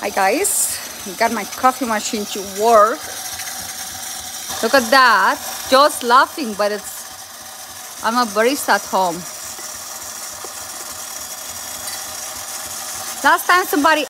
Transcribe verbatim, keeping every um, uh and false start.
Hi guys, got my coffee machine to work. Look at that. Joe's laughing, but it's I'm a barista at home. Last time somebody